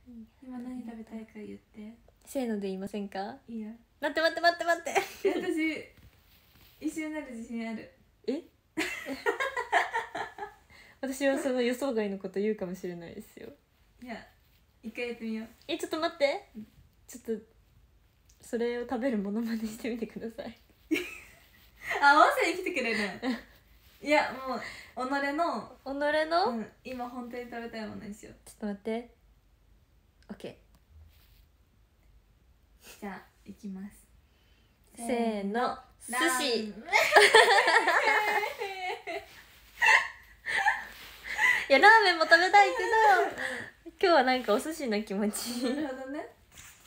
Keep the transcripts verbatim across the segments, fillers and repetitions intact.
今何食べたいか言って。 せーので言いませんか？ いいよ。 待って待って待って待って私一緒になる自信ある。 え私はその予想外のこと言うかもしれないですよ。 いや、一回やってみよう。 え、ちょっと待って、ちょっとそれを食べるものまねしてみてくださいあ、合わせに来てくれるいや、もう己の己の、 うん、今本当に食べたいものにしよう。 ちょっと待って、 OK。 じゃあ行きます。 せーの、寿司いや、ラーメンも食べたいけど今日はなんかお寿司な気持ち。 なるほどね。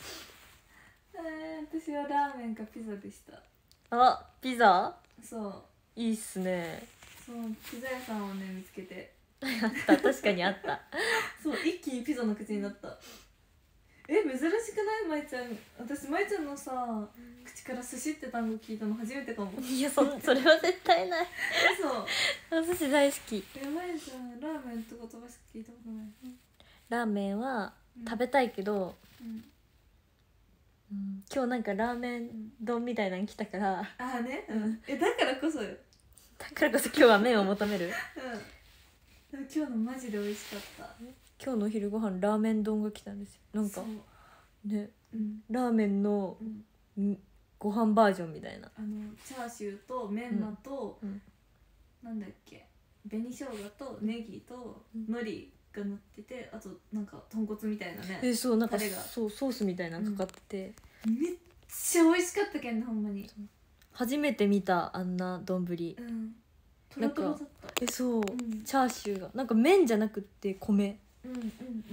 えー、私はラーメンかピザでした。 あ、ピザ。 そう、 いいっすね。 そう、ピザ屋さんをね見つけてあった確かにあったそう、一気にピザの口になった。え、珍しくない？まいちゃん。私まいちゃんのさ、口から寿司って単語聞いたの初めてかも。 いや、そそれは絶対ない嘘。 お寿司大好き。 え、まいちゃんラーメンって言葉しか聞いたことない。 ラーメンはうん食べたいけど、 うんうん、今日なんかラーメン丼みたいなの来たから、 ああね、 ううんん、え、だからこそよ。 だからこそ今日は麺を求めるうん。でも今日のマジで美味しかった。 今日のお昼ご飯ラーメン丼が来たんですよ。なんかそうね、 うん、 ラーメンのうん、 んご飯バージョンみたいな。 あのチャーシューとメンマと、 うんうん、なんだっけ、紅生姜とネギとうん海苔が乗ってて、あとなんか豚骨みたいなね。 え、そう、なんかタレがそうソースみたいなのかかってて、 めっちゃ美味しかったけんね、ほんまに。 初めて見たあんな丼。 うん、トロトロだった。 え、そう、 ん、 チャーシューがなんか麺じゃなくって米。 うんうんうん、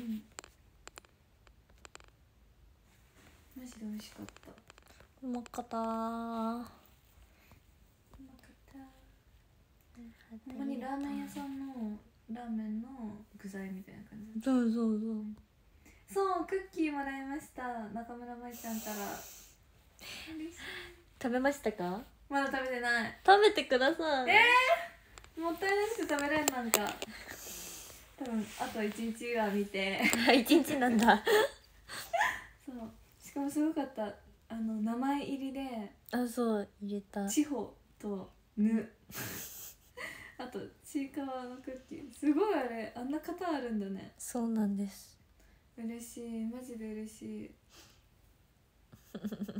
マジで美味しかった。 うまかったー。 うまかった。ほんまにラーメン屋さんのラーメンの具材みたいな感じ。 そうそうそう。 そう、クッキーもらいました、中村舞ちゃんから。嬉しい。 食べましたか？ まだ食べてない。 食べてください。 えー、もったいなくて食べれん。なんか多分あと一日は見てあ、一日なんだそう、しかもすごかった。あの名前入りであ、そう入れた。 地方とぬあとちいかわのクッキー、すごい。あれあんな型あるんだね。 そうなんです。 嬉しい、マジで嬉しいクッキークッ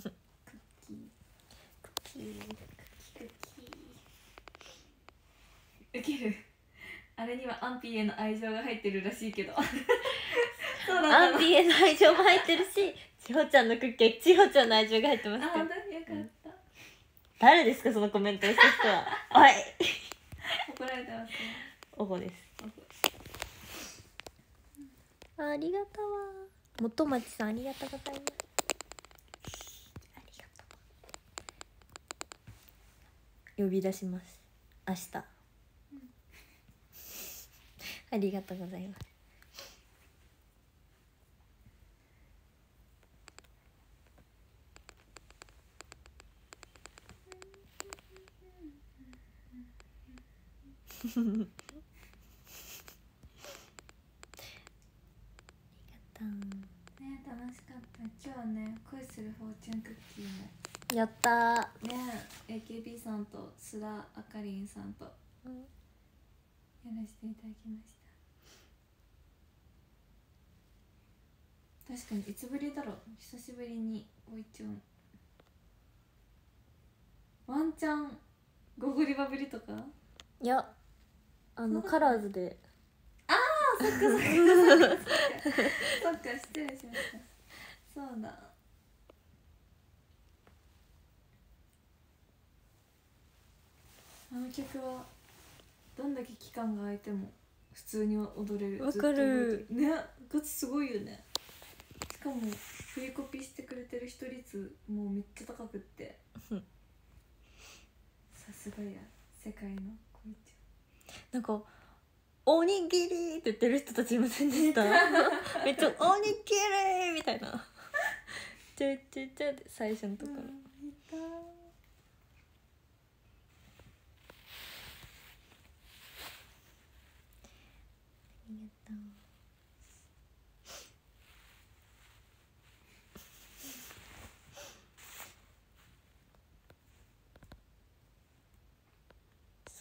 キークッキーウケる。あれにはアンピーへの愛情が入ってるらしいけどそうなんだ。 アンピーへの愛情も入ってるし、千穂ちゃんのクッキー、千穂ちゃんの愛情が入ってますあ、 から。 本当によかった。 誰ですかそのコメントをした人はおい怒られてますね。 おほです。ありがとうわ。元町さんありがとうございます。ありがとう。呼び出します明日、うん、ありがとうございます。ありがとう。 ね、楽しかった。今日はね、恋するフォーチュンクッキーもやったーね、エーケービー さんと須田あかりんさんとやらせていただきました。確かにいつぶりだろう。久しぶりにフォーチュン。ワンチャンゴゴリバぶりとか。 いや、あのカラーズで。 ああ、そっかそっかそっかそっか、失礼しました。そうだ。あの曲はどんだけ期間が空いても普通に踊れる。 わかるね、ガチすごいよね。しかも振りコピーしてくれてる人率もうめっちゃ高くってさすがや世界の恋ちゃん。なんかおにぎりって言ってる人たちいませんでしためっちゃおにぎりみたいなちょいちょいちょいって最初のところ、うん、いた。ありがとう。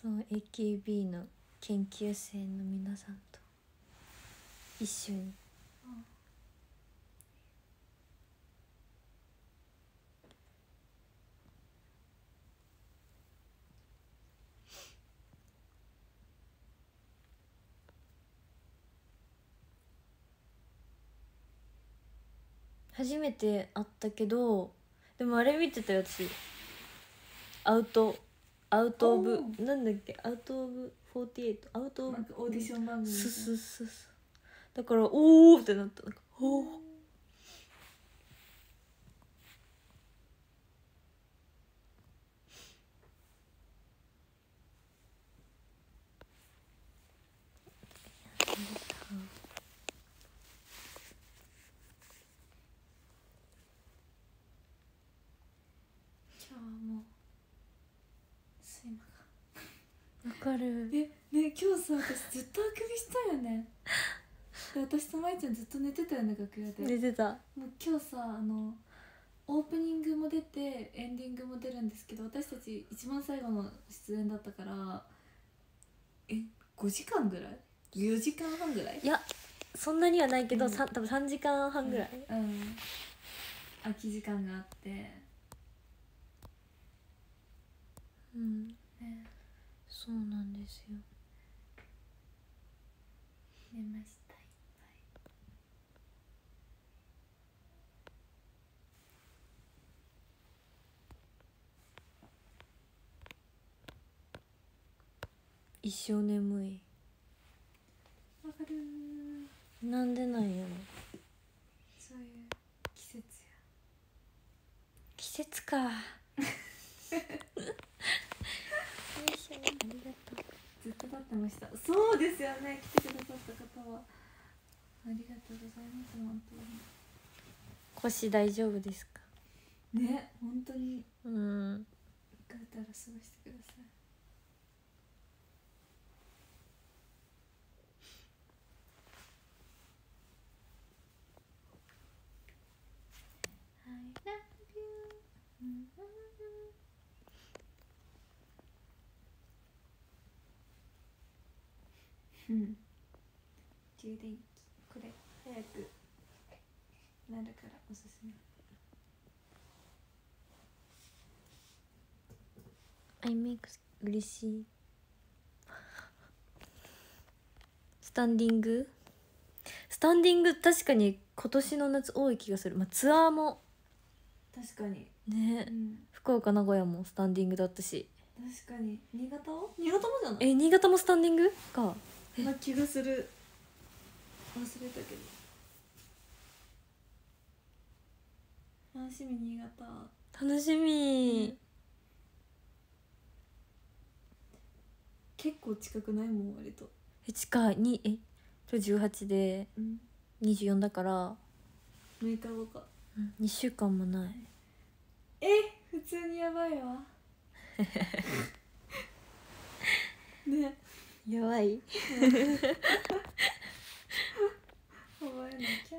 そう エーケービー の研究生の皆さんと一緒に初めて会ったけど、でもあれ見てたよ私、アウトアウトオブおなんだっけ、アウトオブフォーティエイト、アウトオブなんかオーディション番組みたいすな。 すすすだからおーってなった。なんかおー今日はもう睡魔が。 わかる。 えね、今日さ私ずっとあくびしたよね。で私とまいちゃんずっと寝てたよね楽屋で。 寝てた。 もう今日さあのオープニングも出てエンディングも出るんですけど、私たち一番最後の出演だったからえごじかんぐらいよじかんはんぐらい。 いやそんなにはないけど、 うんさ多分さんじかんはんぐらい、 うん、うん、空き時間があって、 うんね、 そうなんですよ。 寝ましたいっ一生眠い。 ぱい。わかるー。 なんでなんやろ。 そういう季節や。 季節かよいしょ、ありがとう。 ずっと待ってました。そうですよね、来てくださった方はありがとうございます。本腰大丈夫ですか。 当にね、本当にうんぐうたら過ごしてください。I love you。うん充電器これ早くなるからおすすめ。 アイメイク嬉しい。スタンディングスタンディング確かに今年の夏多い気がする。まあ、ツアーも確かに、 ね、 うん、 福岡名古屋もスタンディングだったし、 確かに新潟を新潟もじゃないえ新潟もスタンディングか。 な気がする。忘れたけど楽しみ新潟。 楽しみ、 うん結構近くないもん割と。 え近いにえ今日じゅうはちでうんにじゅうよんだから、 むいかごか。 うんにしゅうかんもない。 え普通にやばいわねやばい覚えなきゃ。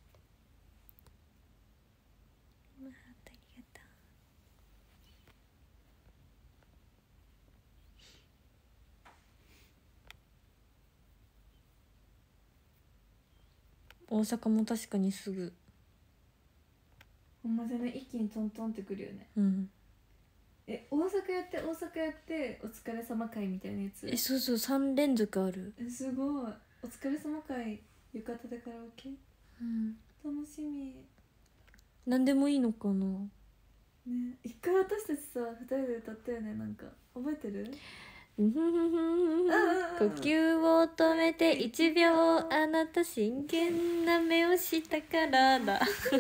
大阪も確かにすぐ。 ほんまじゃね、一気にトントンってくるよね。 うんえ大阪やって大阪やってお疲れ様会みたいなやつ。 えそうそうさん連続ある。 えすごい。お疲れ様会浴衣でカラオケうん楽しみ。 何でもいいのかな。 ね一回私たちさふたりで歌ったよね。なんか覚えてる？ うんふんふんふん呼吸を止めていちびょうあなた真剣な目をしたからだ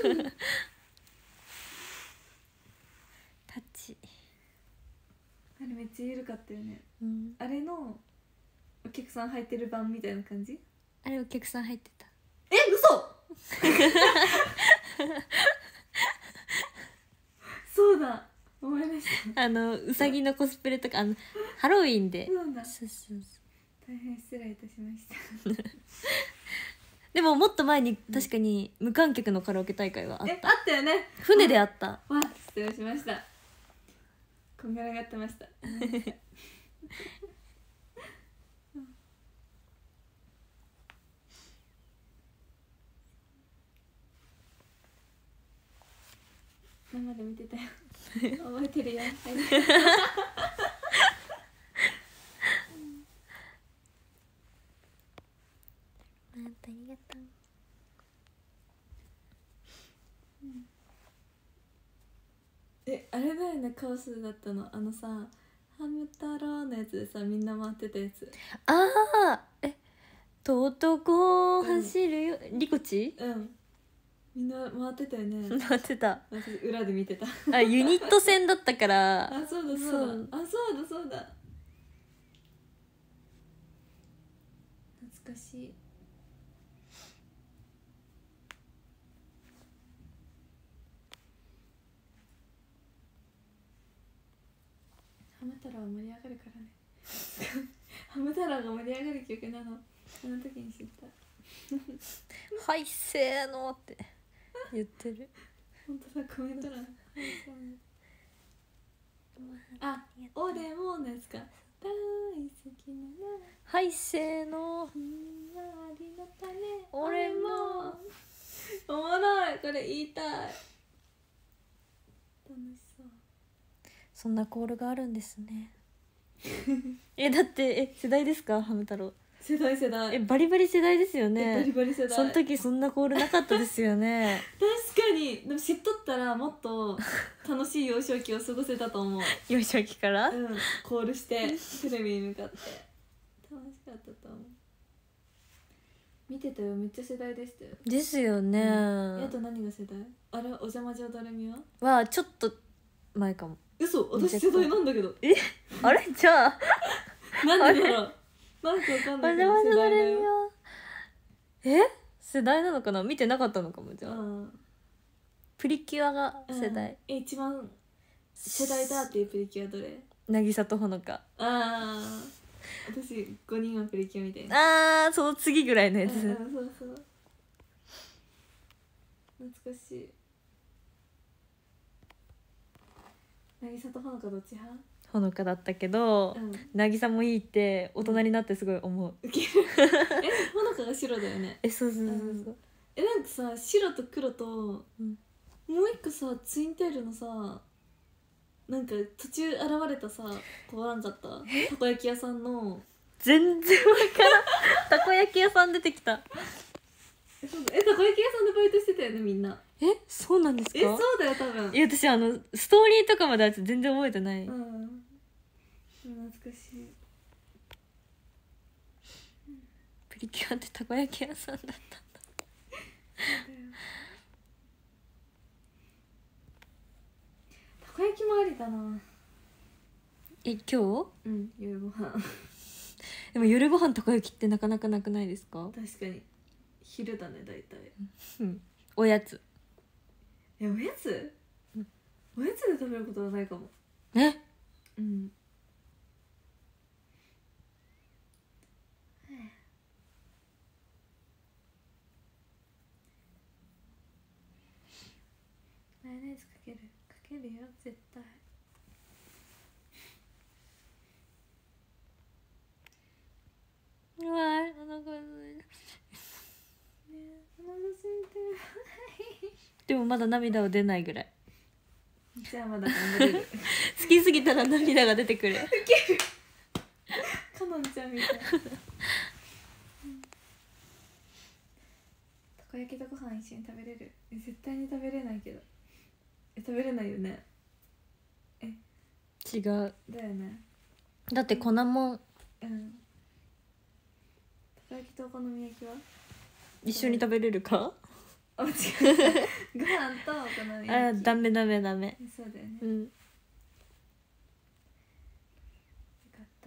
タッチ、 あれめっちゃ緩かったよね。 うん、 あれのお客さん入ってる版みたいな感じ。 あれお客さん入ってた。 え嘘そうだ思い出しあのうさぎのコスプレとかあのハロウィンでた。そうだそうそうそう。 大変失礼いたしましたでももっと前に確かに無観客のカラオケ大会はあっえた。 あったよね。 船であった。 わ失礼しました。こんがらがってました生で見てたよ覚えてるよ、はいありがとう。 え、あれだよね、カオスだったの、あのさハム太郎のやつでさ、みんな回ってたやつ。 ああ、え、とうとうこう走るよ、リコチうん、みんな回ってたよね待ってた。 私裏で見てたあ、ユニット戦だったからあ、そうだそうだ、 そうあ、そうだそうだ、懐かしい。ハム太郎は盛り上がるからねハム太郎が盛り上がる曲なの、あの時に知った。 はいせーのって言ってる。 本当だ、コメント欄あ、俺ものやつか、大好きなのはいせーの、 ひまわりの種、 俺も。 おもろい、これ言いたい。楽しそう。 そんなコールがあるんですねえ、だってえ世代ですか、ハム太郎。 世代世代、 え、バリバリ世代ですよえバリね。 バリ世代。 その時そんなコールなかったですよね確かに、でも知っとったらもっと楽しい幼少期を過ごせたと思う幼少期から、 うん、コールしてテレビに向かって楽しかったと思う。見てたよ、めっちゃ世代でしたよ。 ですよね、 え、あと何が世代？あれ、お邪魔女ドレミは？ はちょっと前かも。 嘘、私世代なんだけど。 え、あれじゃあなんでだろう、なんかわかんおないけ邪魔女ドど世代だレミよ。 はえ世代なのかな、見てなかったのかも。じゃあうんプリキュアが世代、 うん、え、一番世代だっていうプリキュアどれ？ 渚とほのか。 ああ、私ごにんはプリキュアみたいな。 あー、その次ぐらいのやつ、 うんうん、そうそう、懐かしい。渚とほのかどっち派？ ほのかだったけど、 うん、 渚もいいって大人になってすごい思う、 ウケるえ、ほのかが白だよね。 え、そうそうそうそう、 うんえ、なんかさ、白と黒と、 うんもう一個さ、ツインテールのさ、なんか途中現れたさ、子おらんかった？たこ焼き屋さんの。 全然わからんたこ焼き屋さん出てきた。 え、そうだ、え、たこ焼き屋さんでバイトしてたよね、みんな。 え、そうなんですか？ え、そうだよ、多分。 いや、私あのストーリーとかまでは全然覚えてない、 うん、懐かしい。 プリキュアってたこ焼き屋さんだったんだ。 たこ焼きもありだな。 え、今日うん、夜ご飯でも夜ご飯たこ焼きってなかなかなくないですか？ 確かに昼だね、大体。 うんおやつ。 え、おやつ、 うん、 おやつで食べることはないかも。 え、 うん、マヨネーズかける、かけるよ絶対。 うわー、お腹空いた。 ねえ、お腹空いてでもまだ涙は出ないぐらい。 るじゃあまだ頑張れる好きすぎたら涙が出てくるかのんちゃんみたいたこ焼きとご飯一緒に食べれる？え、絶対に食べれないけど。え、食べれないよね。 違う、 だよね。 だって粉もんうん、たこ焼きとお好み焼きは一緒に食べれるか？ あ、違うご飯とお好みあ焼き。 ー、ダメダメダメ。 そうだよね、ようん、 かった。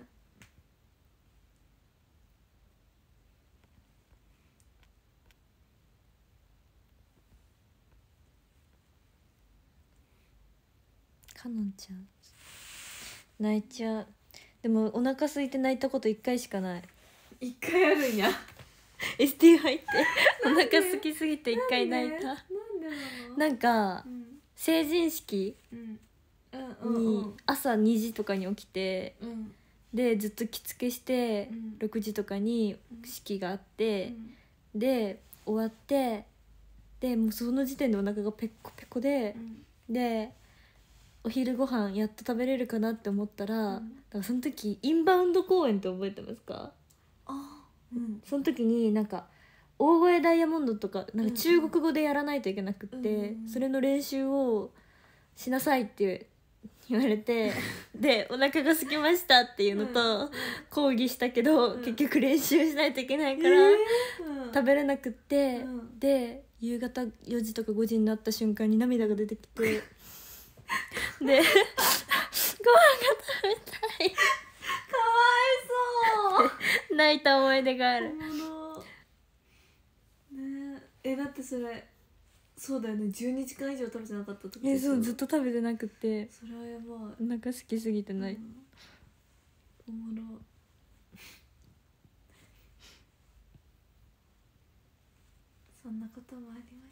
かのんちゃん泣いちゃう。でもお腹空いて泣いたこと一回しかない。 一回あるんや。 エスティー 入ってお腹空きすぎて一回泣いた。 なんでなの？ なんかうん成人式うんうんうんに朝にじとかに起きて、 うんでずっと着付けしてうんろくじとかに式があって、で終わって、でもうその時点でお腹がペッコペコで、 うんでお昼ご飯やっと食べれるかなって思ったら、 うんだからその時インバウンド公演って覚えてますか？ あうんその時になんか大声ダイヤモンドとかなんか中国語でやらないといけなくって、 うんうんそれの練習をしなさいって言われてでお腹が空きましたっていうのと、 うん抗議したけど、 うん結局練習しないといけないから、 えー食べれなくって、 うんで夕方よじとかごじになった瞬間に涙が出てきてでご飯が食べたいかわいそう泣いた思い出がある。 おもろねええだってそれそうだよねじゅうにじかん以上食べてなかったってことえでしょそうずっと食べてなくてそれはやばいお腹空きすぎてない、 うんおもろそんなこともありま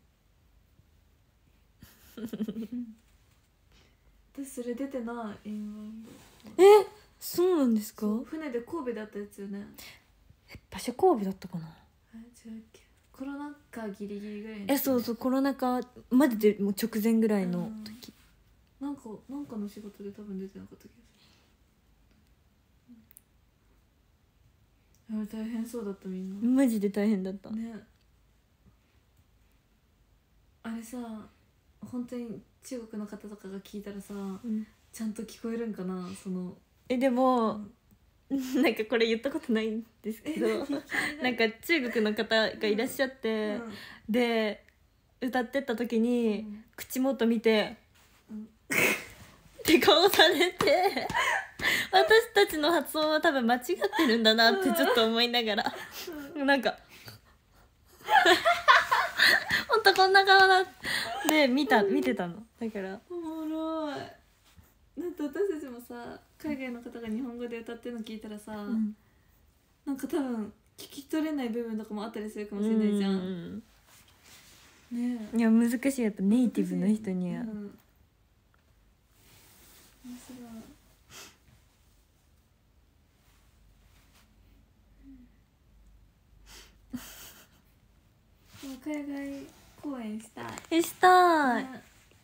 した私それ出てないインバウンドえそうなんですか？ そう船で神戸であったやつよね場所神戸だったかな。 え違うっけコロナ禍ギリギリぐらいのえそうそうコロナ禍まででもう直前ぐらいの時、 なんかなんかの仕事で多分出てなかった気がするあれ大変そうだったみんなマジで大変だった、 ねあれさ本当に中国の方とかが聞いたらさうんちゃんと聞こえるんかなそのえでも、 うんなんかこれ言ったことないんですけどなんか中国の方がいらっしゃって、 うんで歌ってった時に、 うん口元見て、 うんって顔されて私たちの発音は多分間違ってるんだなってちょっと思いながらなんかほんとこんな顔だで見た見てたのだからおもろいだって私たちもさ海外の方が日本語で歌ってるの聞いたらさ、 うんなんか多分聞き取れない部分とかもあったりするかもしれないじゃん、 うんねえいや難しいやっぱネイティブの人には、 うん、面白い、もう海外公演したい、 えしたい、 ね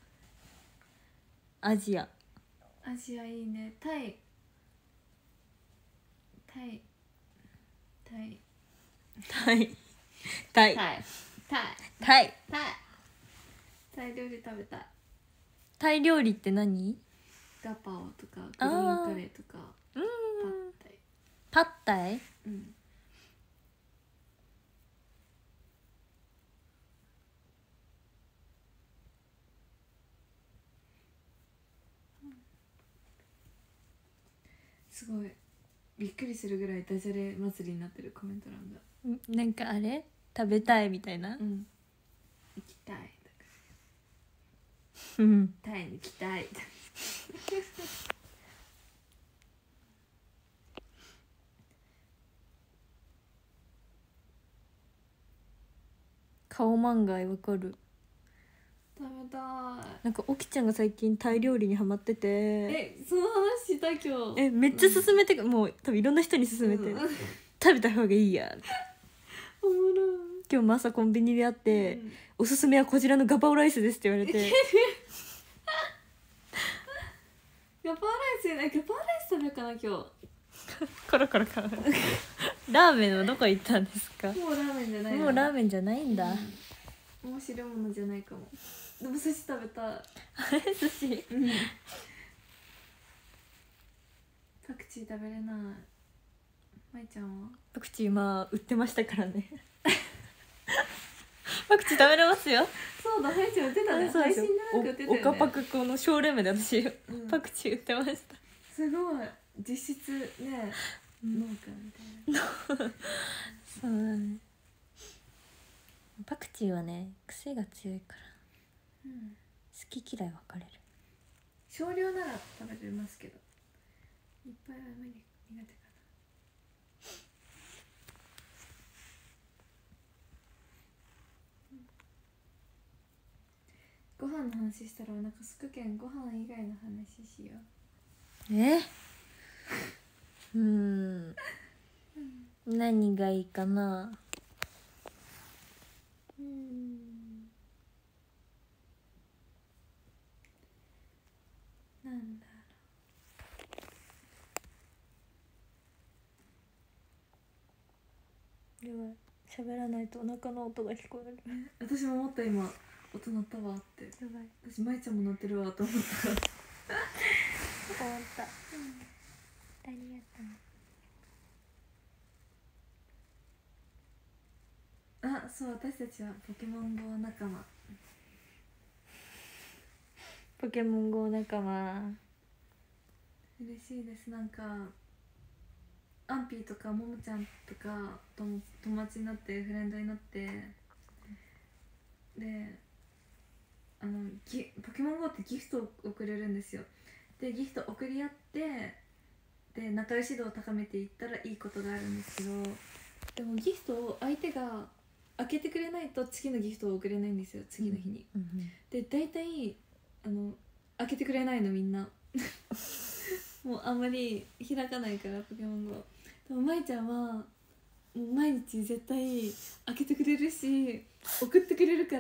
アジアアジアいいねタイタイタイタイタイタイタイタイタイタイ料理食べたいタイ料理って何？ ガパオとかグリーンカレーとかうーんパッタイパッタイうんすごいびっくりするぐらいダジャレ祭りになってるコメント欄がんなんかあれ食べたいみたいなうん行きたいうんタイに行きたいカオマンガイわかる？ 食べたいなんかオキちゃんが最近タイ料理にハマっててえその話した今日えめっちゃ勧めてくもう多分いろんな人に勧めて、 うん食べた方がいいやっておもろ今日も朝コンビニで会って、 い、うんおすすめはこちらのガパオライスですって言われてガパオライスねガパオライス食べようかな今日コロコロコロラーメンはどこ行ったんですか？ もうラーメンじゃないなもうラーメンじゃないんだ、 うん、面白いものじゃないかもでも寿司食べたい寿司うんパクチー食べれないまいちゃんはパクチー今売ってましたからねパクチー食べれますよそうだまいちゃん売ってたねそうですよ配信でなんか売ってたよねおおかパクこのショールームで私、 うんパクチー売ってましたすごい実質ねうん農家みたいなそうだねパクチーはね癖が強いからうん好き嫌い分かれる少量なら食べれますけどいっぱいは無理苦手かな、うん、ご飯の話したらお腹すくけんご飯以外の話しよえうーん何がいいかなううんやばい、喋らないとお腹の音が聞こえる。 私も思った、今音鳴ったわって。 やばい、 私舞ちゃんも鳴ってるわと思った思った、うん、ありがとう。 あ、そう、私たちはポケモン ゴー 仲間。 ポケモン ゴー 仲間嬉しいです。なんかアンピーとかももちゃんとかとも友達になってフレンドになって、であのギポケモン ゴー ってギフトを送れるんですよ。でギフト送り合ってで仲良し度を高めていったらいいことがあるんですけど、でもギフトを相手が開けてくれないと次のギフトを送れないんですよ、次の日に、 うんうん、 で大体あの開けてくれないのみんなもうあんまり開かないからポケモン ゴー。 でも舞ちゃんはもう毎日絶対開けてくれるし送ってくれるから、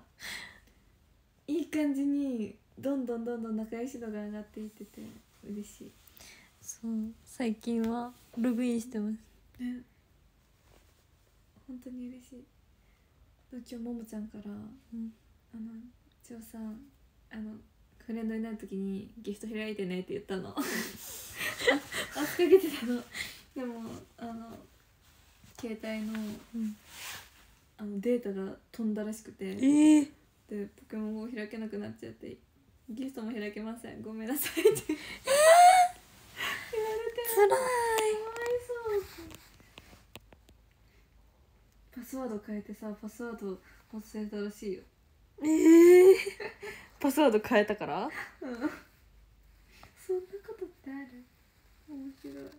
いい感じにどんどんどんどん仲良し度が上がっていってて嬉しい。 そう、最近はログインしてますね、本当に嬉しい。今日ももちゃんから、うん、あの一応さ、あのフレンドになるときにギフト開いてねって言ったのあ、あつかけてたの。でもあの携帯の、うん、あのデータが飛んだらしくて、えー、 でポケモン ゴー 開けなくなっちゃってギフトも開けません、ごめんなさいって言われて、 つらい、 かわいそう。パスワード変えてさ、パスワード忘れたらしいよ。 えー、パスワード変えたから、うん、 そんなことってある？面白い。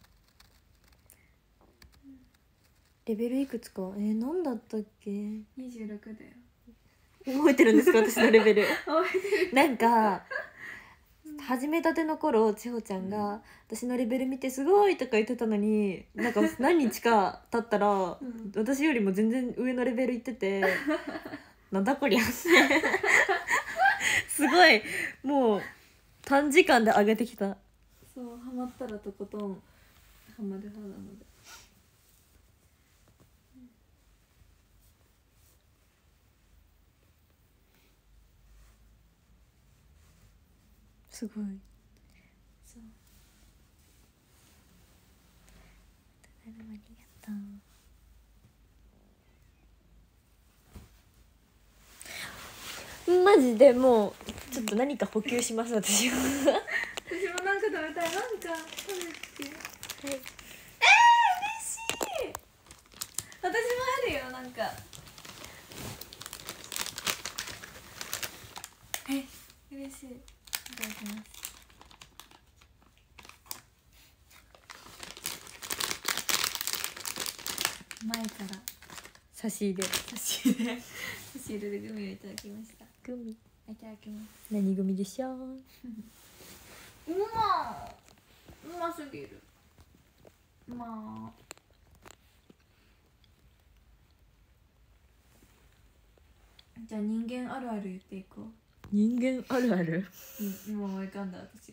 レベルいくつか、えー、何だったっけ？ にじゅうろくだよ。 覚えてるんですか私のレベルなんか始めたての頃千穂ちゃんが、うん、私のレベル見てすごいとか言ってたのに、なんか何日か経ったら、うん、私よりも全然上のレベルいっててなんだこりゃすごいもう短時間で上げてきた。 そう、ハマったらとことんハマる派なので、うん、 すごい。 そう、 ありがとう。マジでもうちょっと何か補給します私は私もなんか食べたい。なんか食べてきて、はい、えー、嬉しい。私もあるよ、なんかえ、嬉しい。いただきます。前から差し入れ差し入れ差し入れでグミをいただきました。 グミいただきます。 何グミでしょううまうますぎる。まあじゃあ人間あるある言っていこう。 人間あるある、 うん、今思い浮かんだ私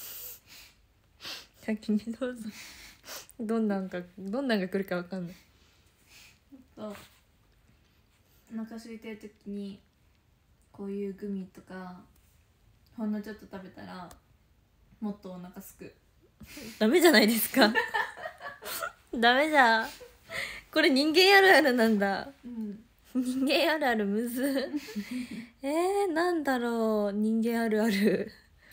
先にどうぞどんなんかどんなんが来るかわかんない。 とお腹空いてる時にこういうグミとかほんのちょっと食べたらもっとお腹すく。 ダメじゃないですかダメじゃん、これ人間あるあるなんだ、うん、人間あるあるむずえー、なんだろう、人間あるある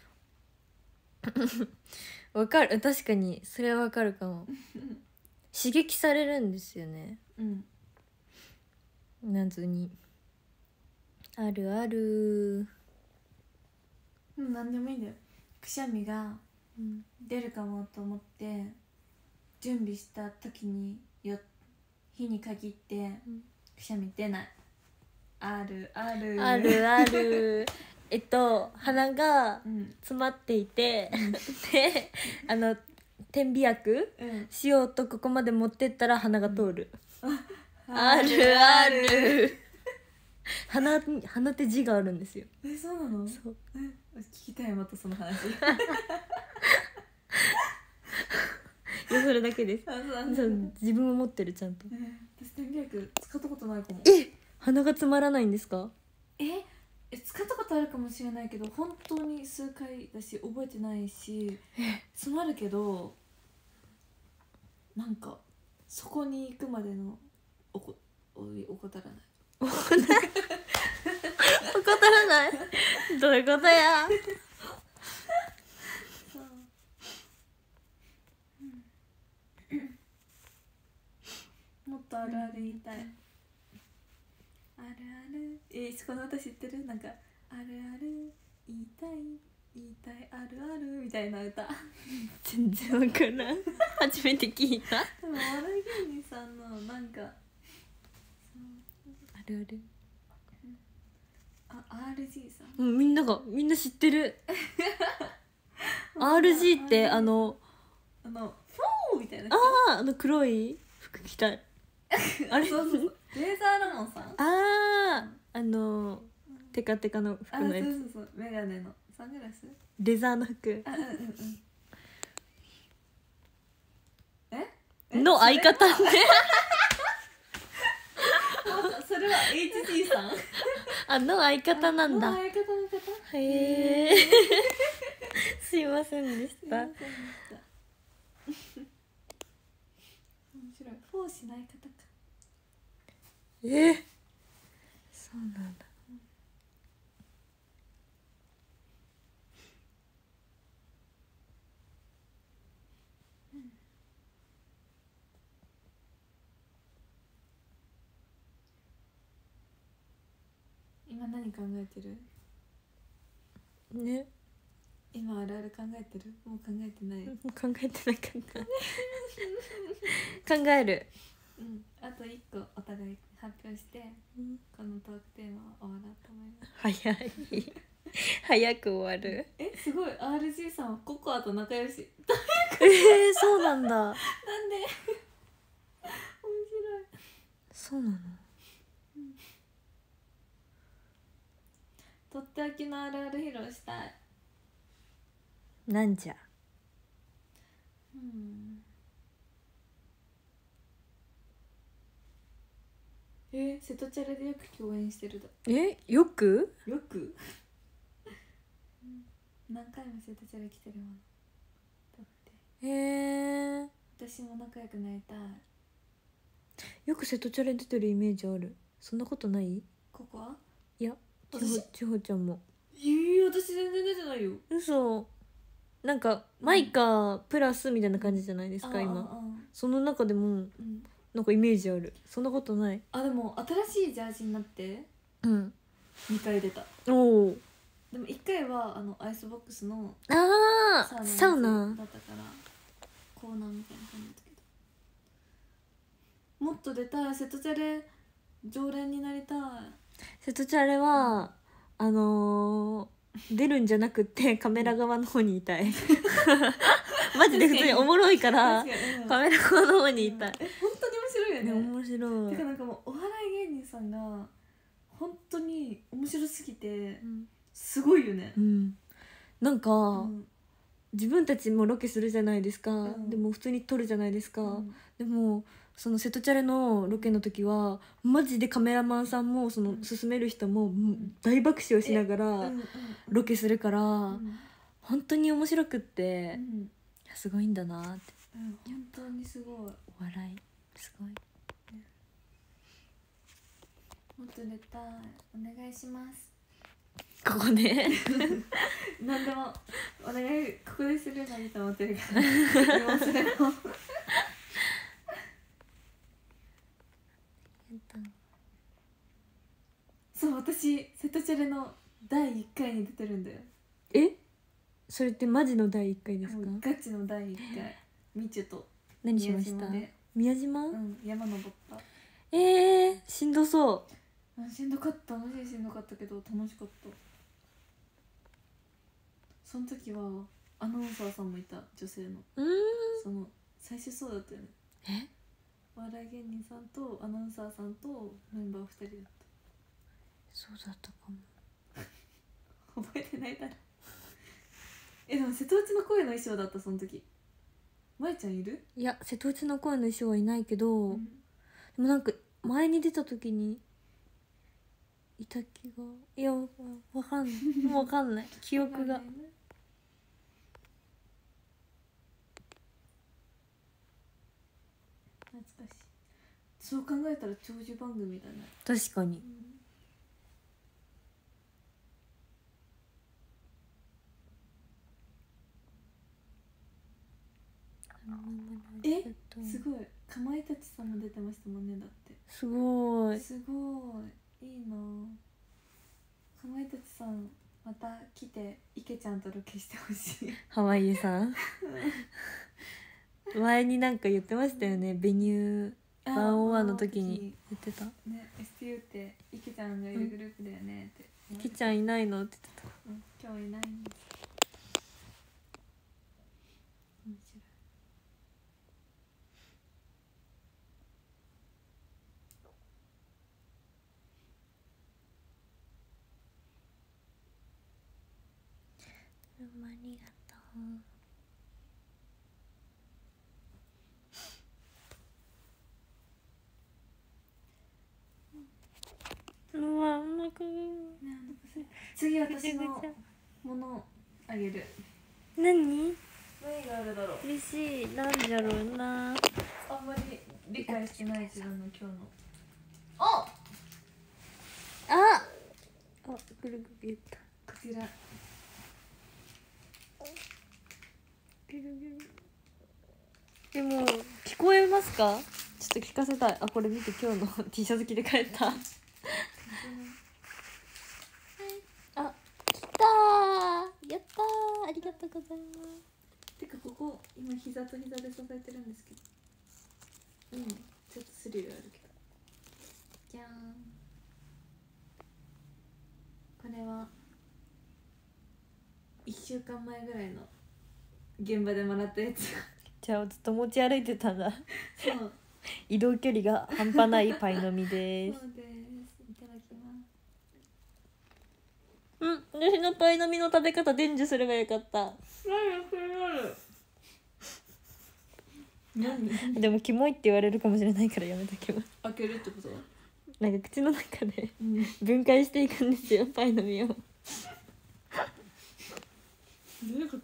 わかる、確かにそれはわかるかも刺激されるんですよね、うん、謎にあるある。 うん、何でもいいんだよ。くしゃみが出るかもと思って準備した時によ日に限ってくしゃみ出ない。あるあるあるあるえっと鼻が詰まっていて、うん、であの点鼻薬、うん、しようとここまで持ってったら鼻が通る、うん、あるある鼻, 鼻って字があるんですよ。 え、そうなの？ そう、 聞きたい、またその話やそれだけです。 あそうそう自分を持ってるちゃんと。 えー私天気薬使ったことないかも。 え鼻が詰まらないんですか？ ええ使ったことあるかもしれないけど本当に数回だし覚えてないし詰まるけどなんかそこに行くまでのおこおい怠らない。 怠らないどういうことや。 そう、もっとあるある言いたい。あるあるえー、この歌知ってる？なんかあるある言いたい言いたいあるあるみたいな歌。 全然わからん。初めて聞いた。あでもお笑い芸人さんのなんかるある。 あ アールジー さんうんみんながみんな知ってる。アールジー ってあのあのフォーみたいなあああの黒い服着た。あれそうそうそうレーザーラモンさん。 あああのテカテカのあ服のやつ。 そうそうそうメガネのサングラス。 レザーの服あうんうんうんええの相方ね。 それは エイチジー さんあの相方なんだ。 あの相方の方。 へえ。すいませんでした。 すいませんでした面白い。フォーしない方か。 えー、そうなんだ。 今何考えてる？ ね。 今あるある考えてる？もう考えてない。 考えてなかった考える。 うんあと一個お互い発表してこのトークテーマは終わろうと思います。 早い。早く終わる。 えすごい アールジー さんはココアと仲良し。 えー、そうなんだ。 なんで面白い。 そうなの。 とっておきのあるある披露したい。 なんじゃ。 うんえ瀬戸チャレでよく共演してるだ。 えよく？ よく何回も瀬戸チャレ来てるもん。だってへえー、 私も仲良くなりたい。 よく瀬戸チャレ出てるイメージある。そんなことない？ ココアいや千穂千穂ちゃんも。 えー、私全然出てないよ。 嘘。なんかマイカプラスみたいな感じじゃないですか、 あ今。 ああその中でもうんなんかイメージある。そんなことない？ あでも新しいジャージになってうんにかい出た。 おお。 でもいっかいはあのアイスボックスのあサウナのやつーサウナ。 だったからコーナーみたいな感じだったけどもっと出たい。瀬戸チャレ常連になりたい。 瀬戸チャレはあのー出るんじゃなくてカメラ側の方にいたい。マジで普通におもろいから確かに、うんカメラ側の方にいたい。 え本当に面白いよね、 ね。 面白いてか。なんかもうお笑い芸人さんが本当に面白すぎてすごいよねう。ん、なんか、 うん自分たちもロケするじゃないですか、 うんでも普通に撮るじゃないですか、 うんでもその瀬戸チャレのロケの時はマジでカメラマンさんもそのうん進める人も大爆笑しながうらんうんロケするから、 うん本当に面白くっうて、 んすごいんだなって。 うん本当にすごい。もお笑いすごい。 っと出たい。お願いします。 ここで何でもお願いここでするのにと思ってるから今それもそう私瀬戸チャレのだいいっかいに出てるんだよ。 えそれってマジのだいいっかいですか？ もうガチのだいいっかいみちゅと何しました？ 宮島で宮島、 うん山登った。 えー、しんどそうんしんどかったマジでしんどかったけど楽しかった。その時はアナウンサーさんもいた。女性のう。うーん。 その最初そうだったよね。 えお笑い芸人さんとアナウンサーさんとメンバーふたりだっそうだったかも。 た。覚えてないだろえでも瀬戸内の声の衣装だったその時。 まえちゃんいる？ いや瀬戸内の声の衣装はいないけど、 うん、 でもなんか前に出た時にいた気が、いやわかんないもうわかんない記憶が。 懐かしい。そう考えたら長寿番組だね。 確かに。 え、すごい。かまいたちさんも出てましたもんね。だってすごい。 すごいいいな。かまいたちさんまた来て池ちゃんとロケしてほしい。 濱家さん前になんか言ってましたよね、ベニューワンオーワンの時に言ってたね。 エスティーユー って池ちゃんがいるグループだよねって、 うん、池ちゃんいないのって言ってた、 うん、今日いないんです。面白い。 ありがとう。うわ、うまく。 次私のものあげる。 何？ 何があるだろう。 嬉しい。なんじゃろうな。 あんまり理解してない自分の今日の。あ。 あ。あ、ぐるぐる言った。 こちら。 ぐるぐる。でも聞こえますか？ちょっと聞かせたい。あ、これ見て今日の T シャツ着て帰った。あ、来たー。やったー。ありがとうございます。 てかここ今膝と膝で支えてるんですけど、うん、ちょっとスリルあるけど。じゃーん。これはいっしゅうかんまえぐらいの現場でもらったやつ。 じゃあずっと持ち歩いてたんだ。 そう。 移動距離が半端ないパイの実です。 そうです。いただきます。 うん、私のパイの実の食べ方伝授すればよかった。 何それ何？ でもキモいって言われるかもしれないからやめときます。 開けるってこと？ なんか口の中でうん、 分解していくんですよ、パイの実を。 どういうこと？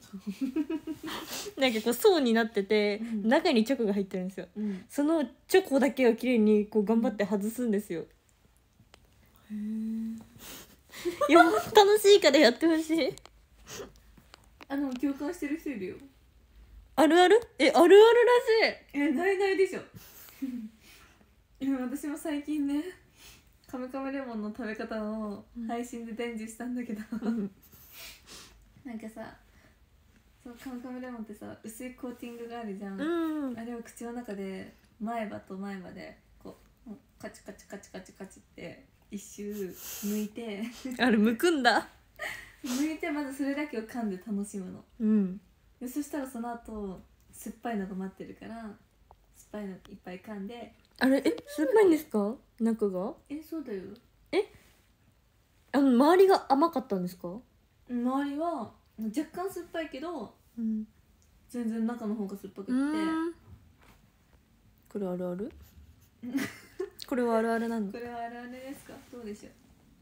なんかこう層になってて、 うん、 中にチョコが入ってるんですよ、 うん、 そのチョコだけをきれいにこう頑張って外すんですよ。 へー。 いや楽しいからやってほしい。 あの共感してる人いるよ。 あるある？え、あるあるらしい。 え、ないないでしょ。私も最近ね、カムカムレモンの食べ方を配信で伝授したんだけど、うん、なんかさ、そのカムカムレモンってさ、薄いコーティングがあるじゃん、うん、あれを口の中で前歯と前歯でこうカチカチカチカチカチって一周剥いてあれ剥くんだ。 剥いてまずそれだけを噛んで楽しむの、 うん、 でそしたらその後酸っぱいのが待ってるから酸っぱいのいっぱい噛んで。 あれ、え、酸っぱいんですか？中が？ え、そうだよ。 え、あの周りが甘かったんですか？ 周りは若干酸っぱいけど、うん、全然中の方が酸っぱくって。 これあるある？これはあるあるなの？ これはあるあるですか？どうでしょう。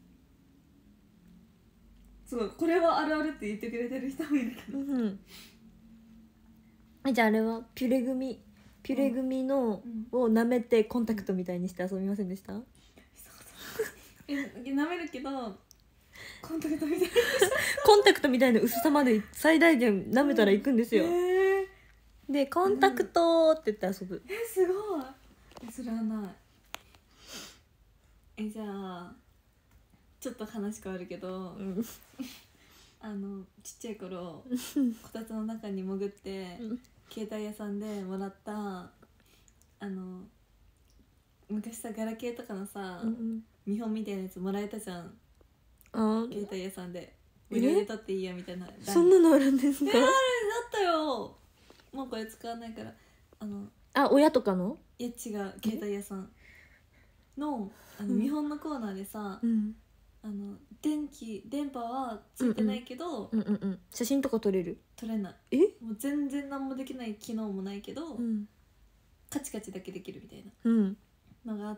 すごい、これはあるあるって言ってくれてる人もいるけど、うん、 じゃああれはピュレグミピュレグミの、うん、を舐めてコンタクトみたいにして遊びませんでした？うん、 え、舐めるけどコンタクトみたいなコンタクトみたいな薄さまで最大限舐めたらいくんですよ、うん、えー、でコンタクトって言って遊ぶ、 うん、え、すごい。それはない。え、じゃあちょっと話変わるけど、うん、あのちっちゃい頃こたつの中に潜って、うん、携帯屋さんでもらったあの昔さガラケーとかのさ、うん、見本みたいなやつもらえたじゃん、あ、携帯屋さんで無料で撮っていいよみたいな。 そんなのあるんですか？ えー、あれだったよ。もうこれ使わないから。あのあ、親とかの？ いや違う、携帯屋さんのあの見本のコーナーでさ、うん、 あの電気電波はついてないけど、 うんうんうん、写真とか撮れる。 撮れない。 え、 もう全然何もできない機能もないけど、 うん、 カチカチだけできるみたいうん、 なのがあって、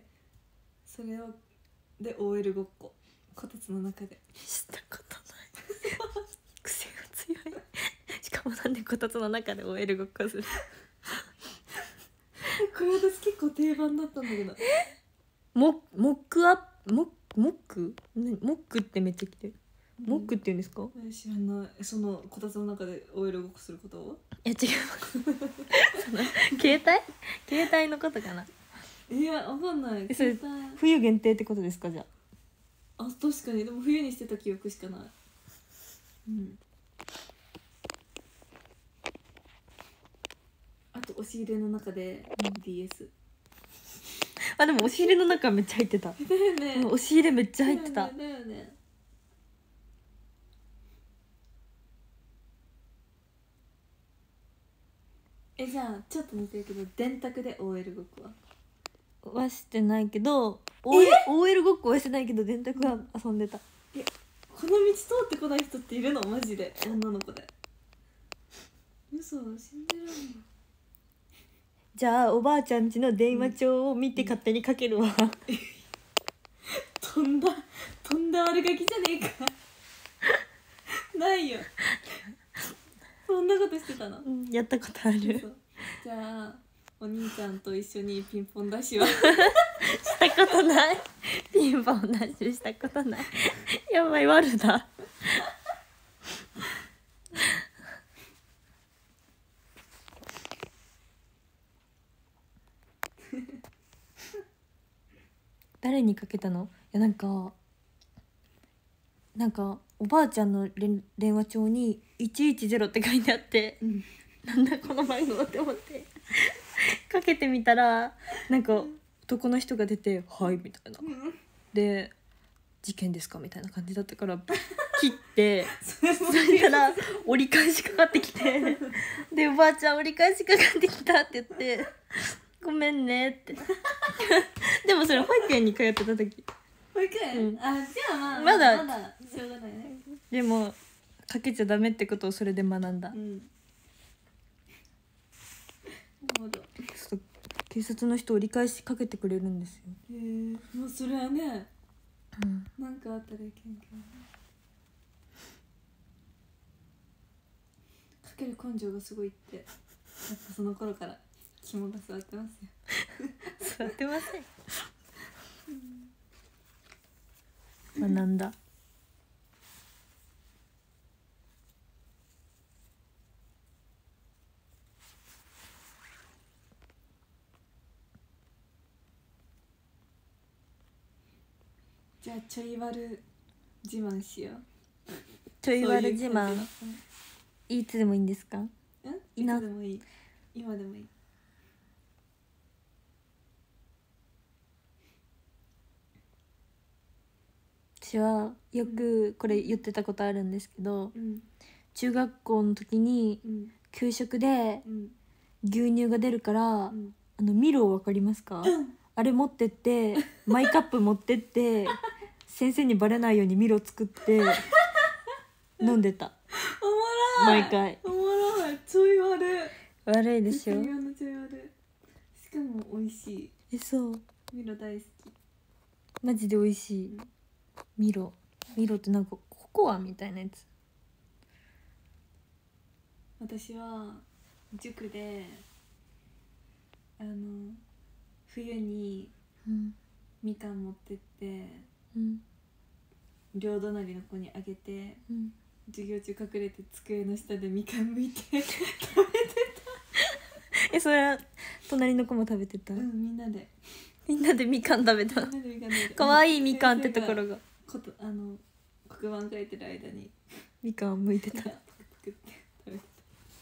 それをで オーエル ごっこ、こたつの中でしたことない癖が強いしかもなんでこたつの中で オーエル ごっこするこれ私結構定番だったんだけど。 モモックアップモッモック何モックってめっちゃ来てる。モックって言うんですか？ うん、知らない。そのこたつの中で オーエル ごっこすることを。 いや違いますその携帯携帯のことかな。 いやわかんない。 えそれ携帯冬限定ってことですか？じゃああ、確かに。でも冬にしてた記憶しかない。うん。あと押し入れの中で ディーエス。 あでも押し入れの中めっちゃ入ってた。 だよね。 うん押し入れめっちゃ入ってた。 だよね。だよね。え、じゃあちょっと似てるけど電卓で オーエル ごっこは。 はしてないけど オーエル, オーエル ごっこはしてないけど電卓は遊んでた。 この道通ってこない人っているの？マジで女の子で。嘘、信じらんない。 じゃあおばあちゃん家の電話帳を見て勝手にかけるわ、 とんだとんだ悪ガキじゃねえかないよ。そんなことしてたの？ うん、やったことある。 そうじゃあお兄ちゃんと一緒にピンポンダッシュはしたことない。ピンポンダッシュしたことない。やばい悪だ。誰にかけたの？いやなんかなんかおばあちゃんの連電話帳にいちいちゼロって書いてあって、 うん、 なんだこの番号って思ってかけてみたらなんか男の人が出て「はい」みたいなで「事件ですか?」みたいな感じだったから切ってそしたら折り返しかかってきてでおばあちゃん折り返しかかってきたって言って「ごめんね」ってでもそれ保育園に通ってた時。 保育園、 うん、 あ、じゃあまあまだまだしょうがないね。 でもかけちゃダメってことをそれで学んだ。 うん、なるほど。 ちょっと警察の人折り返しかけてくれるんですよ。 へえ、もうそれはね、 うん、 なんかあったらいけんけどね。かける根性がすごいってやっぱその頃から肝が据わってますよ座ってません学んだ。 じゃあちょい悪自慢しよう。 ちょい悪自慢そういう感じのいつでもいいんですか？ うんいいなつでもいい。今でもいい。 私はよくこれ言ってたことあるんですけど、 うん中学校の時にうん給食でうん牛乳が出るから、 うんあのミロわかりますか？あれ持ってってマイカップ持ってって先生にバレないようにミロ作って飲んでた。 おもろい。 毎回おもろい。ちょい悪い。 悪いでしょ。 絶対のちょい悪い。しかも美味しい。 えそうミロ大好き。 マジで美味しい。ミロミロってなんかココアみたいなやつ。 私は塾であの冬にうんみかん持ってってうん両隣の子にあげて、 うん授業中隠れて机の下でみかん剥いて食べてえそれは隣の子も食べてた、 た。うん、みんなでみんなでみかん食べた。 みんなでみかん食べて可愛いみかんってところがことあの黒板書いてる間にみかんを剥いてた。 作って食べてた。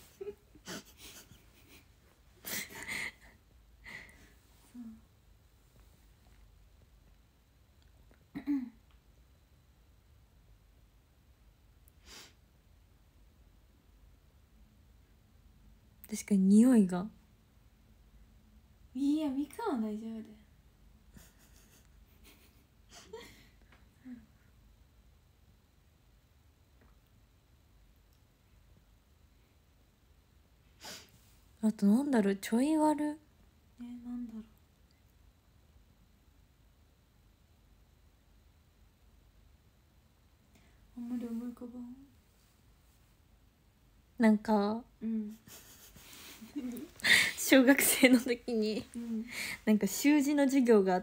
確かに匂いがいやみかんは大丈夫だよ。 あとなんだろう、ちょい悪。 えなんだろう。あんまり思い浮かばん。 なんかうん小学生の時にうんなんか習字の授業があって、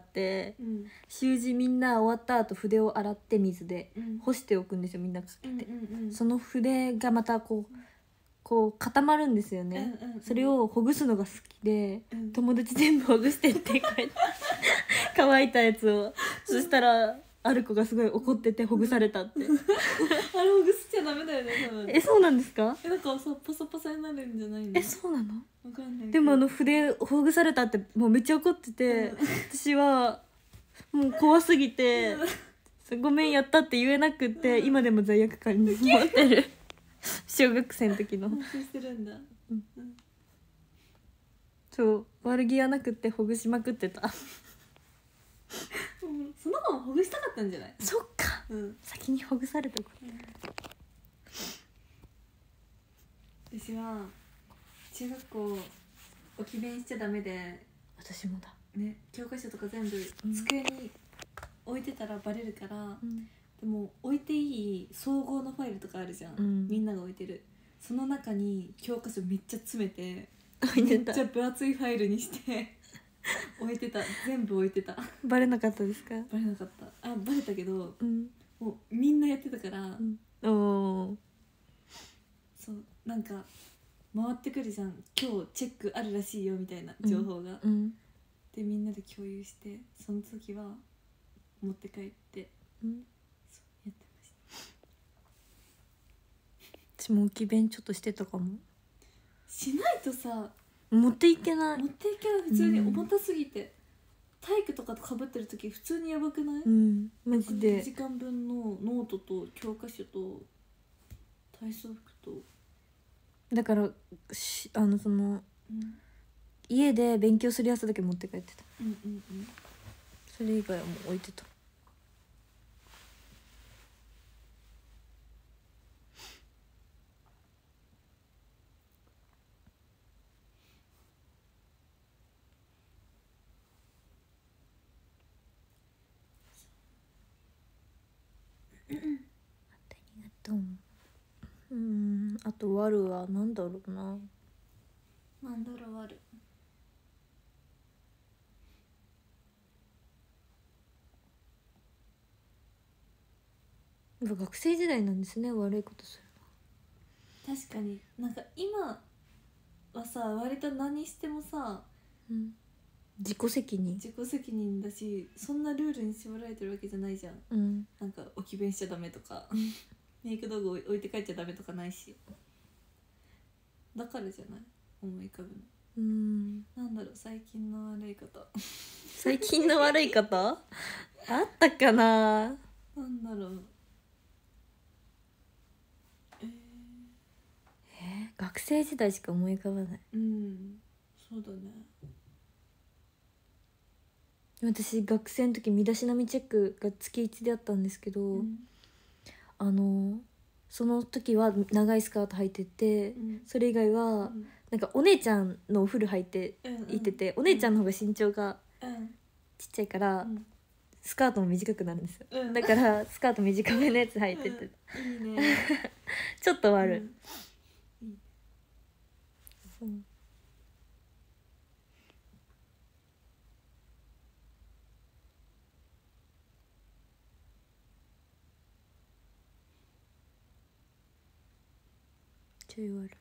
うん習字みんな終わった後筆を洗って水でうん干しておくんですよ、みんなかけうんて。 うんその筆がまたこうこう固まるんですよね、 うんうんうんそれをほぐすのが好きで、 うん友達全部ほぐしてって書いて乾いたやつを、そしたらある子がすごい怒っててほぐされたって。 あれほぐしちゃダメだよね多分。 え、そうなんですか？ えなんかさパサパサになるんじゃないの？ え、そうなの？ わかんないけど。 でもあの筆ほぐされたってもうめっちゃ怒ってて、 うん私はもう怖すぎて「ごめんやった」って言えなくて、今でも罪悪感に持ってる小学生の時の。 反省してるんだ。 うんうんそう悪気はなくってほぐしまくってた。 うんその子もほぐしたかったんじゃない？ そっか、 うん先にほぐされた子。 私は中学校置き弁しちゃダメで私もだ。 ね、教科書とか全部うん机に置いてたらバレるから、 うんでも置いていい総合のファイルとかあるじゃん、 うんみんなが置いてる。その中に教科書めっちゃ詰めて置いてためっちゃ分厚いファイルにして置いてた。全部置いてた。 バレなかったですか？ バレなかった。あバレたけどうん、 もうみんなやってたから、 うん、おーそうなんか回ってくるじゃん、今日チェックあるらしいよみたいな情報が、 うんでみんなで共有して、その時は持って帰ってうんそうやってました。 私も置き弁ちょっとしてたかも。 しないとさ持っていけない。 持っていけない。普通に重たすぎて、体育とかとかぶってる時普通にやばくない？ うんマジにでじかんぶんのノートと教科書と体操服と、 だからしあのそのうん家で勉強するやつだけ持って帰ってた。 うんうんうんそれ以外はもう置いてた。ありがとう。うーん、あとワルはなんだろうな。 なんだろうある。 やっぱ学生時代なんですね、悪いことする確かになんか今はさ割と何してもさの。うん、自己責任。 自己責任だし、そんなルールに縛られてるわけじゃないじゃん。 うんなんか置き弁しちゃダメとかメイク道具置いて帰っちゃダメとかないし、だからじゃない思い浮かぶの。 うーん、 なんだろう最近の悪いこと最近の悪いことあったかな。 なんだろうえー、 えー、学生時代しか思い浮かばない。 うんそうだね。 私学生の時身だしなみチェックが月いちであったんですけど、 うんあのその時は長いスカート履いてて、 うんそれ以外はうんなんかお姉ちゃんのお風呂入ってうんうん行ってて、お姉ちゃんの方が身長がうんちっちゃいから、 うんスカートも短くなるんですよ、 うんだからスカート短めのやつ履いてて、 うんいいねちょっと悪い、 うんいいそうちょい悪い。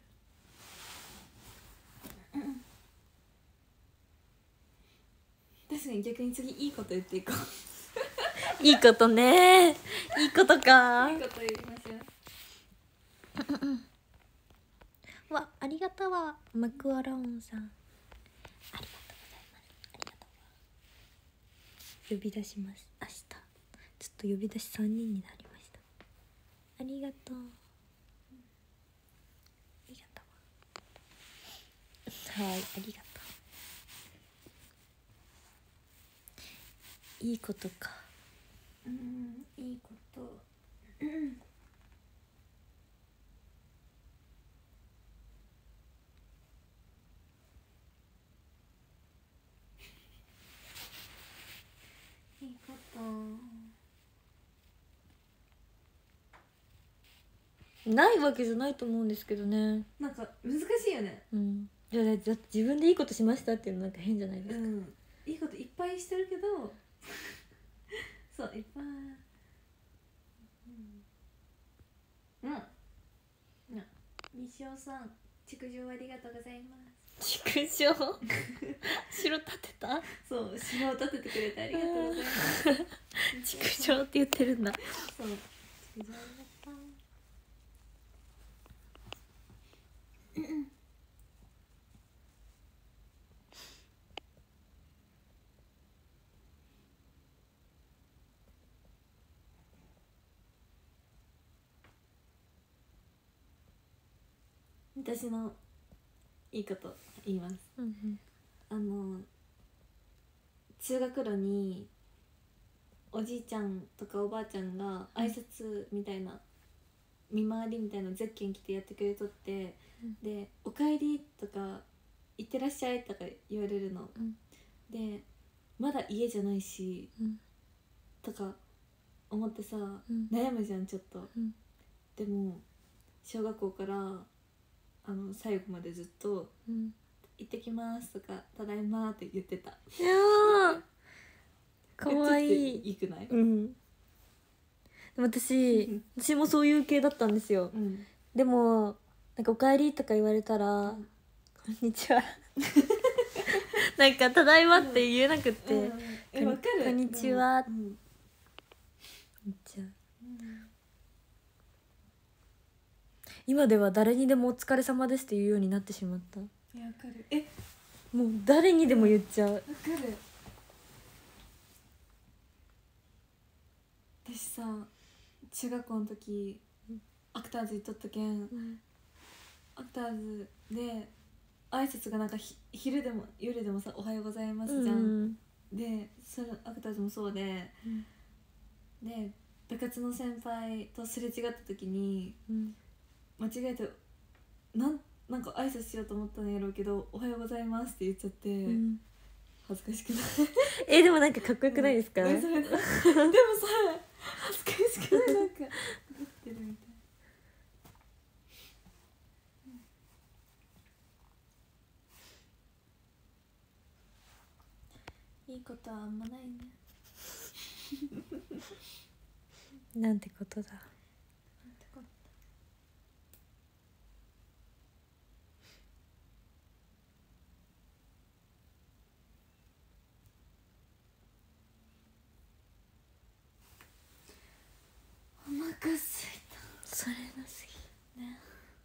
確かに逆に次いいこと言っていこいいことね、いいことかう。いいこと言いましょう。 わ、ありがとうわ、マクワラオンさん、ありがとうございます。ありがとう。呼び出します。明日ちょっと呼び出しさんにんになりました。ありがとう。ありがとう。はい、ありがとう。いいことか。 うんいいことないわけじゃないと思うんですけどね。 なんか難しいよね。 うんいやだって自分でいいことしましたっていうのなんか変じゃないですか。 うんいいこといっぱいしてるけどそういっぱいうんうん西尾さん築城ありがとうございます。 畜生城立てたそう城を立ててくれてありがとうございます畜生って言ってるんだ。 そう築城ありがとう私のいいこと言います。 うんうんあの通学路におじいちゃんとかおばあちゃんが挨拶みたいな、見回りみたいなゼッケン着てやってくれとって、 うん、 で「おかえり」とか「いってらっしゃい」とか言われるの、 うん、 でまだ家じゃないし、 うん、 とか思ってさ、 うん、 悩むじゃんちょっと、 うん、 でも小学校からあの最後までずっとうん 「行ってきます」とか「ただいま」って言ってた。 いやーかわいい。 いいくない？ うんでも私私もそういう系だったんですよ。 うん、 でもなんか「おかえり」とか言われたら「 んこんにちは」なんか「ただいま」って言えなくってうん 「 えわかるこんにちは」 うんめっちゃうん今では誰にでも「お疲れ様です」って言うようになってしまった。 いやわかる。えもう誰にでも言っちゃう。 わかる。私さ中学校の時アクターズ行っとったけん、 うんアクターズで挨拶がなんかひ昼でも夜でもさ「おはようございます」じゃん、 うんでそれアクターズもそうで、 うんで部活の先輩とすれ違った時にうん間違えてなんなんか挨拶しようと思ったんやろうけど「おはようございます」って言っちゃって、 うん恥ずかしくないえでもなんかかっこよくないですか？ うんそれでもさ恥ずかしくないなんか怒ってるみたい。いいことはあんまないね。 なんてことだ。 なんてこと。お腹すいた。 それなすぎね。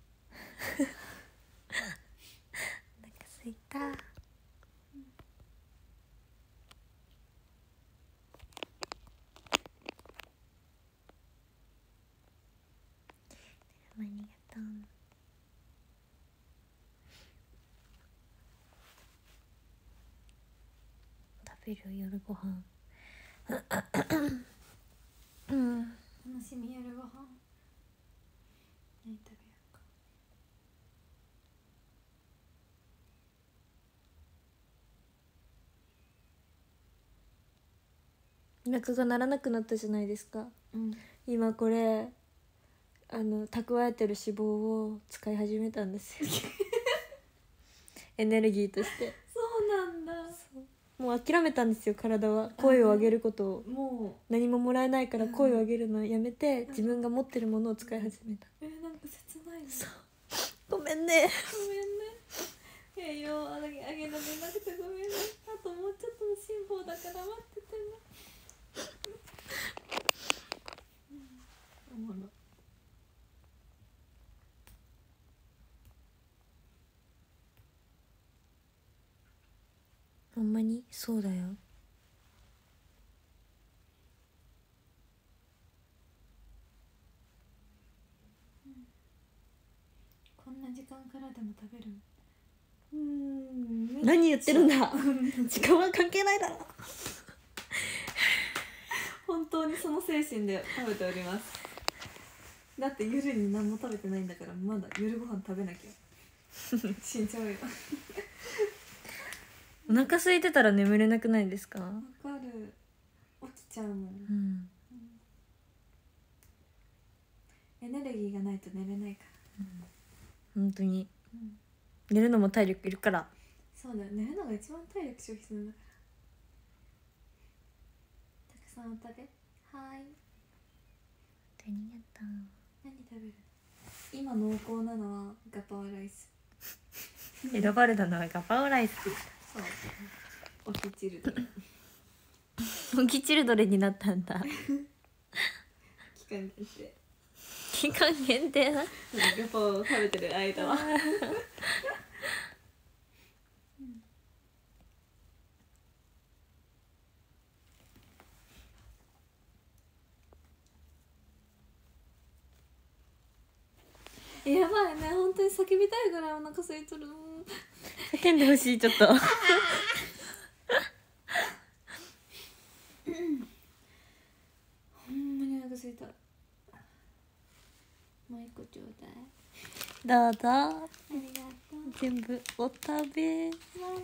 お腹すいた。ありがとう。食べる夜ご飯うん楽しみ夜ご飯。何食べようか。 お腹が鳴らなくなったじゃないですか。 うん今これあの蓄えてる脂肪を使い始めたんですよエネルギーとしてそうなんだ。 もう諦めたんですよ。体は声を上げることをも何ももらえないから声を上げるのをやめて自分が持ってるものを使い始めた。 うえー、なんか切ないね。 そうごめんねごめんね。栄養あげあげられなくてごめんね。あともうちょっとの辛抱だから待っててね。うん、おもろ。 ほんまにそうだよ。 こんな時間からでも食べる。うーん。 何言ってるんだ時間は関係ないだろ本当にその精神で食べております。だって夜に何も食べてないんだからまだ夜ご飯食べなきゃ死んじゃうよ。 お腹空いてたら眠れなくないですか？ わかる。起きちゃうもん。 うんえネルギーがないと寝れないから、 本当にうん、 寝るのも体力いるから。 そうだよ、寝るのが一番体力消費するんだから。たくさんお食べ。はーい。 ありがとう。 何食べる？今濃厚なのはガパオライス。 選ばれたのはガパオライス。 そう。オキチルドレン。 オキチルドレンになったんだ。 期間限定。 期間限定な。 ガパオを食べてる間は。やばいね、本当に叫びたいぐらいお腹空いとる。 叫んでほしい、ちょっと。 ほんまにお腹空いた。もう一個ちょうだい。 どうぞ。 ありがとう。 全部お食べ。 ママ。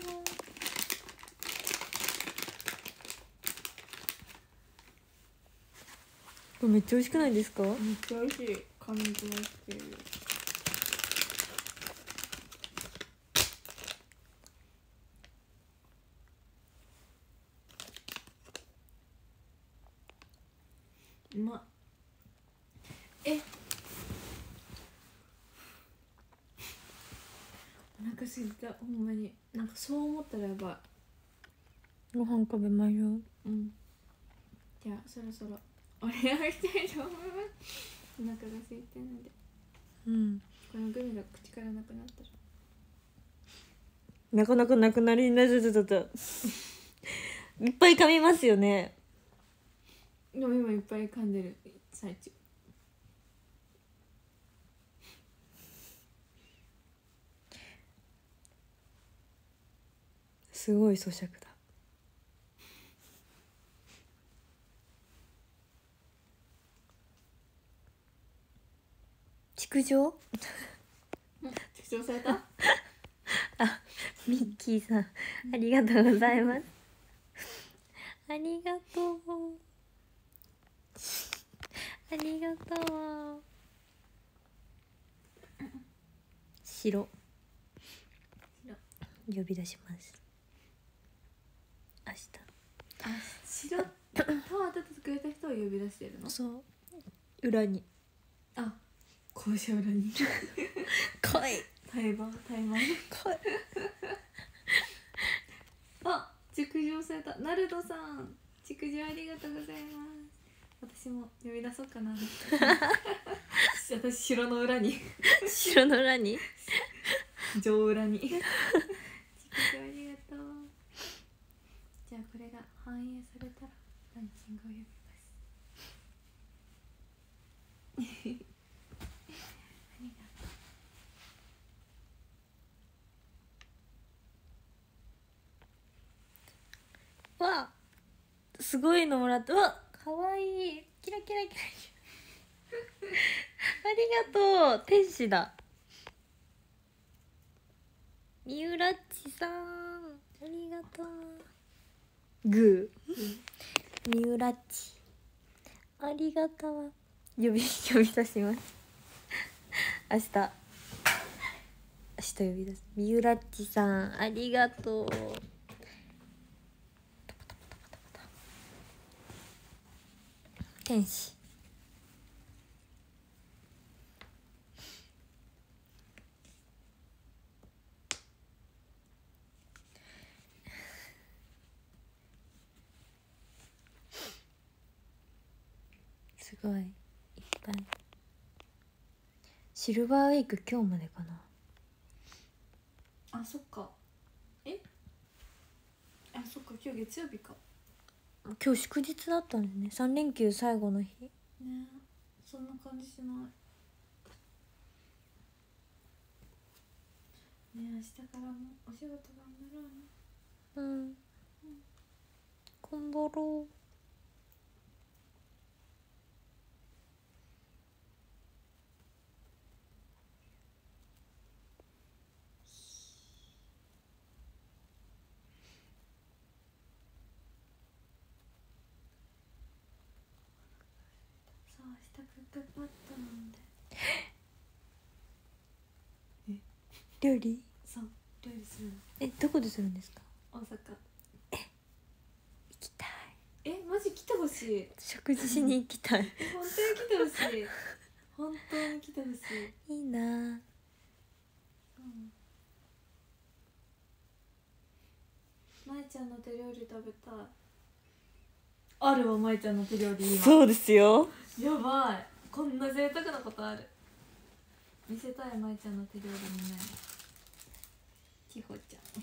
これめっちゃ美味しくないですか？ めっちゃ美味しい。噛みつましてる。うまっ。え、お腹すいた、ほんまに。なんかそう思ったらやばい。 ご飯食べましょう。 うん。じゃあそろそろお願いしたいと思います。お腹が空いてるので、 うん。 このグミが口からなくなったら。 なかなかなくなりなずずずず。いっぱい噛みますよね。 でも今いっぱい噛んでる最中。 すごい咀嚼だ。築城？ 畜生された？ あ、ミッキーさん、ありがとうございます。ありがとう。ありがとう。白。呼び出します。明日。 あ、白パワー当ててくれた人を呼び出してるの？ そう。裏に。 あ、校舎裏に。 来い。 対バン、対バン。 来い。 あ、築城された。ナルドさん、築城ありがとうございます。私も呼び出そうかな。私城の裏に。 城の裏に。 城裏に。築城ありがとう。じゃあこれが反映されたらランキングを呼びます。ありがとう。 わ、すごいのもらった。わ、かわいい。キラキラキラキラ。ありがとう。天使だ。みゆらっちさん、ありがとう。グー。みゆらっち、ありがとう。呼び呼び出します。明日。明日呼び出す。みゆらっちさん、ありがとう。天使。すごいいっぱい。シルバーウィーク今日までかな。 あ、そっか。え、あ、そっか、今日月曜日か。 今日祝日だったんですね。さん連休最後の日。 ね、そんな感じしない。ね、明日からもお仕事頑張ろうね。 うん、うん、頑張ろう。 さあ、明日クックパッドなんで。 料理？ そう料理するの。 え、どこでするんですか？ 大阪。 行きたい。 えマジ来てほしい。 食事しに行きたい。 え本当に来てほしい。本当に来てほしい。 いいな。 うん。まえちゃんの手料理食べたい。あるわまえちゃんの手料理今。 そうですよ。 やばい。こんな贅沢なことある。見せたいまえちゃんの手料理みんなに。きほちゃん。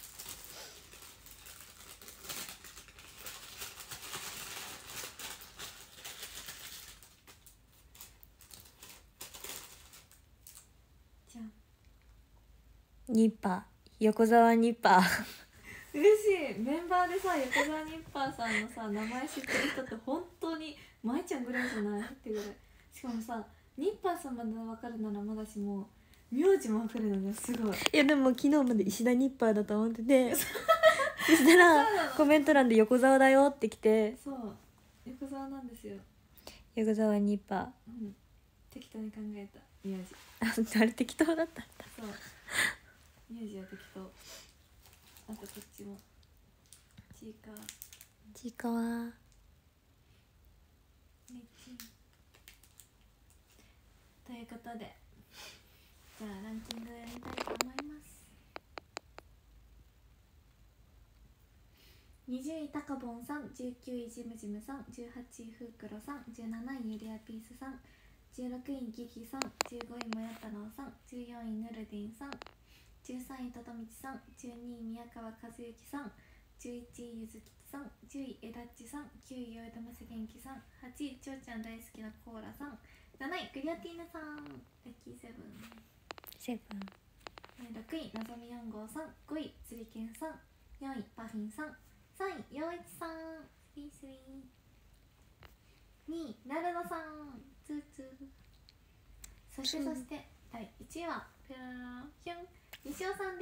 じゃん。 ニッパー、横澤ニッパー。 嬉しい。メンバーでさ横澤ニッパーさんのさ名前知ってる人って本当にまえちゃんぐらいじゃないってぐらい。しかもさニッパーさんまで分かるならまだしも名字も分かるのねすごい。 いやでも昨日まで石田ニッパーだと思っててそしたらコメント欄で横澤だよって来て、 そう横澤なんですよ。 横澤ニッパうん適当に考えた名字。 ー。あれ適当だったんだ。 そう名字は適当。あとこっちもちいかわちいかわ。 ねちんということでじゃあランキングやりたいと思います。にじゅういたかぼんさん、じゅうきゅういジムジムさん、じゅうはちいふうくろさん、じゅうなないゆりやピースさん、じゅうろくいギギさん、じゅうごいもや太郎さん、じゅうよんいぬるディンさん、じゅうさんいととみちさん、じゅうにい宮川和幸さん、じゅういちいゆずきちさん、じゅういえだっちさん、きゅういよいどませ元気さん、はちいちょうちゃん大好きなコーラさん、なないクリアティーヌさん、ラッキーセブン、 セブン。 ろくいのぞみよん号さん、ごいつりけんさん、よんいパフィンさん、さんいよういちさん、スリースリー、にいなるのさん、ツーツー、そしてそしてだいいちいはピューヒュン西尾さんです。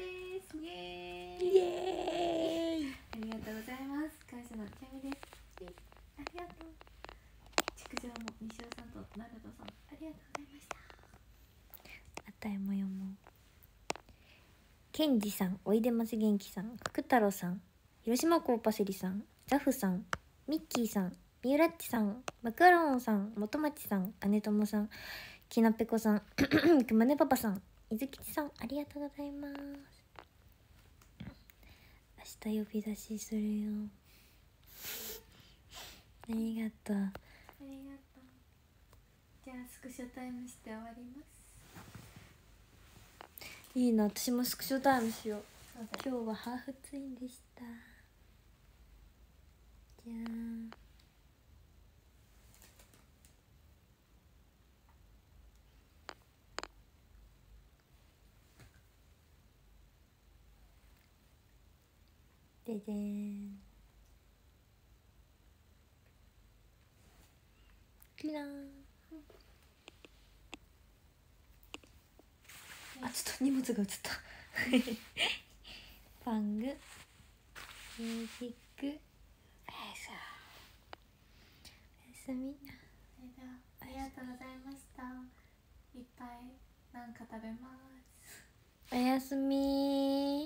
イエーイイエーイ。 ありがとうございます。会社のキャミです。ありがとう。築城も西尾さんとナルトさんありがとうございました。 あたえも読もう。ケンジさん、おいでます元気さん、福太郎さん、広島港パセリさん、ザフさん、ミッキーさん、みゆらっちさん、マクロンさん、元町さん、姉友さん、きなぺこさん、くまねパパさん、いずきちさん、ありがとうございます。明日呼び出しするよ。ありがとう。 ありがとう。じゃあスクショタイムして終わります。 いいな、私もスクショタイムしよう。 そうだ今日はハーフツインでした。じゃーん。ででーん。キラーン。あ、ちょっと荷物が映ったファングミュージックエスおやすみ。 それではありがとうございました。いっぱいなんか食べます。 おやすみー。